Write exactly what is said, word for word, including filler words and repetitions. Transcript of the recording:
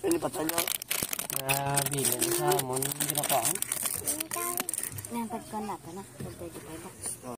Ini patalo. Grabe, may salmon. Hindi na pa. Nang pagkuhan natin na.